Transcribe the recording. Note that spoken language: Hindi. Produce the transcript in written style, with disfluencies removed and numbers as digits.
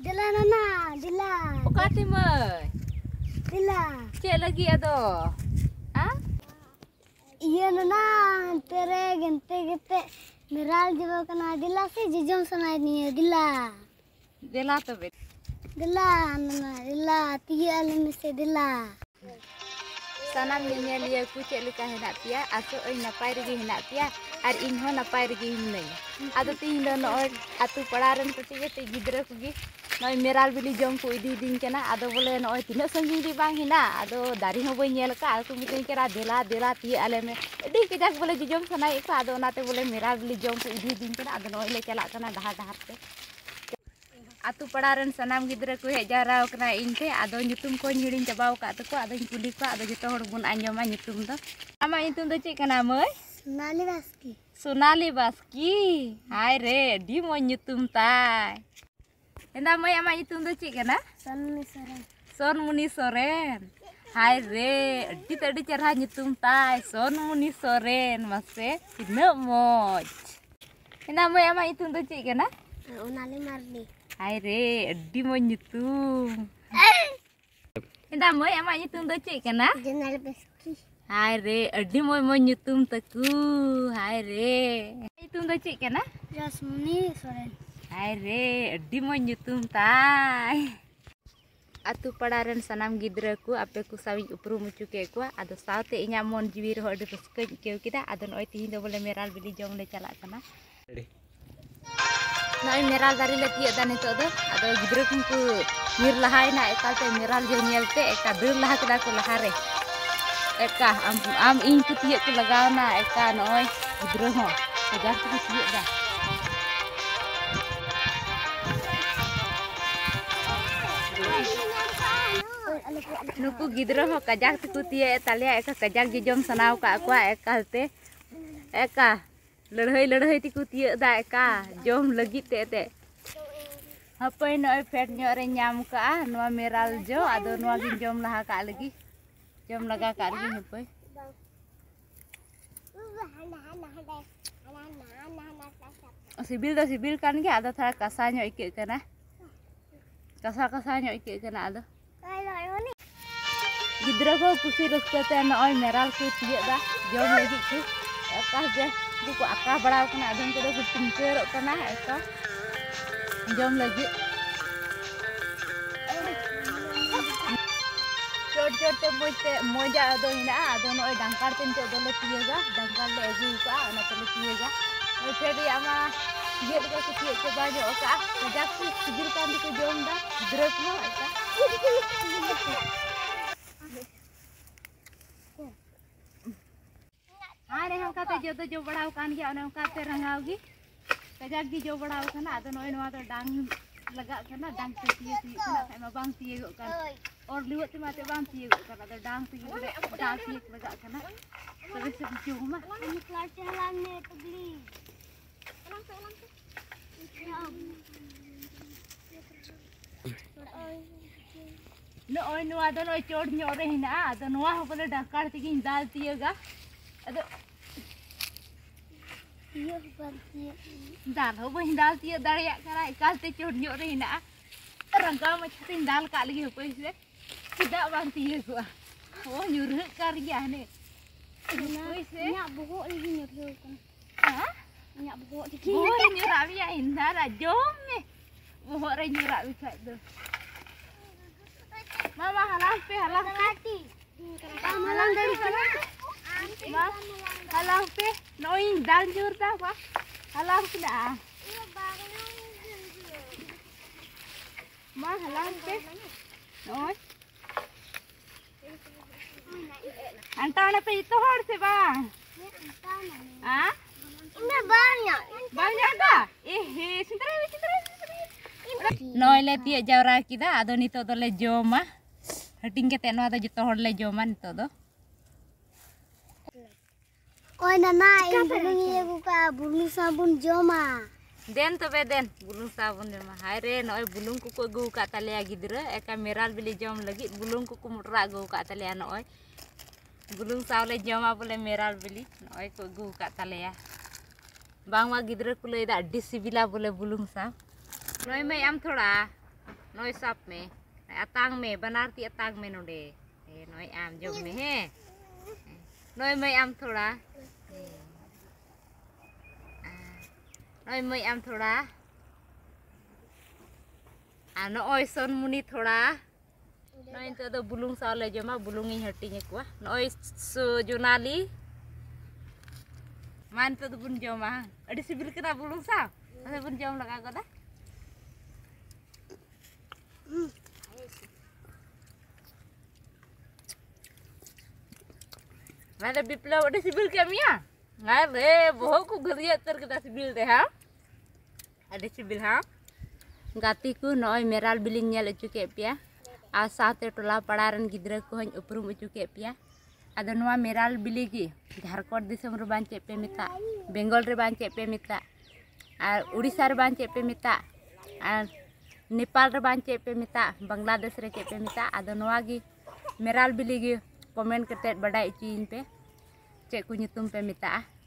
Dila nana, dila. Okati mai. Dila. Cek lagi ado. Ah? Iya nana, tere gente gete miral jiwa kena dila sih jijong sana ini dila. Dela to bet. Dila nana, dila tiga alim se dila. Sanam nyel ya ku cek leka henak pia aso oi napai regi henak pia ar inho napai regi hinai. Ado ti hindo noy atu padaran peti te gidra kugi noy meral bili jom ku idi din kana ado bole noy tinak sangi di bang hina ado dari ho boi nyel ka aku mitin kira dela ti ale me edi kejak bole jom sanai ka ado nate bole meral bili jom ku idi din kana ado noy le chalak kana dahar te atu padaran sanam gidra ku hej jarau kena inte ado nyutum ko nyiring cabau ka tu ko ado kuli ko ado jito hor bun anjoma nyutum to ama nyutum to cik kana moy Sonali Baski. Sonali Baski hai re di mo nyutum tai enda moy ama nyutum to cik kana Sonmuni Soren. Sonmuni Soren hai re di tadi cerah nyutum tai Sonmuni Soren mase tino moj enda moy ama nyutum to cik kana Unali Marni. hai re di mo nyutum enda moy ama nyutum to cik kana Jenal Baski. hai re adi moy mo nyutum taku hai re nyutum to cik kana Jasmuni Soren. hai re adi mo nyutum tai atu padaran sanam gidra ku ape ku sawing uprum ucu ke ku ado saute inya mon jiwi ro ade peske keu kita ado noi tihin do bole meral bili jom le chalak kana noi meral dari le tiak dan itu ado gidra ku mir lahai na ekal te meral je nyelte eka dur lah kada ku lahare eka am ing ku tiak ku lagaw na eka noi gidra ho kajar ku tiak dah nuku gidra ho kajak tu tiak talia eka kajak je jom sanaw ka aku eka te eka lड़हई तिकु तिया दा एका जम लगी ते हपई नय फेट रे नाम का नवा मेराल जो आदो नवा गिन जम लहा का लगी जम लगा का लगी हपई सिबिल कान के आदो थोड़ा कसा ᱧᱚᱜ ᱟᱹᱭᱠᱟᱹᱜ ᱠᱟᱱᱟ कसा ᱧᱚᱜ ᱟᱹᱭᱠᱟᱹᱜ ᱠᱟᱱᱟ आदो गिद्रा को कुसी रस्ते ते नय मेराल को तिया दा जम लगी को एका जे को आका बड़ा कना आदम को पिंचर कना एका जम लगी चोट ते मोजा दो हिना आदो नय डांकार तिन तो ले तियगा डांकार ले अगु का ना तो तियगा ओय फेरी आमा ये का तिय के बाजो का कजाक सिबिल कान को जम दा द्रक नो एका अरे हम काते जो तो जो बड़ाव कान गया ओने काते रंगावगी कजाक गी जो बड़ाव कना आदो नय नवा तो डांग लगा कना डांग ते तिय कना खाय बांग तिय गो कन और लिवत ते माते बांग तिय गो कना तो डांग तिय बड़े डांग तिय लगा कना तबे से चुमा निकला चलान ने तगली न ओय नवा दो नय चोड़ ᱧᱚᱜ रे हिना आदो नवा हो बोले डाकार तिगी दाल तियगा अदो ये बंती दाल हो बहिं दाल तिय दाड़िया करा एकाल ते चोड़ ᱧᱚᱜ रे हिना रंगा मछतिन दाल का लगी होपई से सिदा बांग तिय को ओ nyuruh कर गया ने होपई से nya bohok lagi nyuruh kan हां nya bohok oh nyurak ya indara jom ne bohok re nyurak bisa tu mama halang pe halang dari sana ma halang pe noi dal jur ta pa halang sudah ma halang pe noi antara pe itu hor se bang ah ini banyak dah sintrai noi le tiya jawra kida ado nito do le joma hating kete no ado jito hor le joma nito do oi nana ini buka bulu sabun joma den tobe den bulung sabun joma hai re noi bulung ku ko gu ka tale gidra eka meral bili jom lagi bulung ku mutra gu ka tale noi bulung saule joma bole meral bili noi ko gu ka tale ya bang ma gidra ku le da disibila bole bulung sa noi me am thoda नोय साप में अतांग में बनार ती अतांग में नोडे नोय आम जम में है नोय मैं आम थोड़ा नोय मैं आम थोड़ा नोय सोन मुनी थोड़ा नोय तो बुलुंग साले जमा बुलुंगी हटिने कुआ नोय जोनाली मान तो बुन जमा अड़ी सिबिल कना बुलुंग सा असे बुन जम लगा कदा मैंने बिप्लव अड़ी सिबिल के मिया अरे बहुत को गरिया तर कदा सिबिल दे हा अड़ी सिबिल हा गाती को नोय मेराल बिलिंग नेल अचु के पिया आ साथे टोला पड़ारन गिद्रा को हन उपरुम अचु के पिया आदो नोवा मेराल बिली की झारखंड दिसम रे बांचे पे मिता बेंगल रे बांचे पे मिता और उड़ीसा रे बांचे पे मिता और नेपाल रे बांचे पे मिता बांग्लादेश रे चे पे मिता आदो नोवा की मेराल बिली की कमेंट करते बड़ा इचिन पे चे को nyutum पे मिता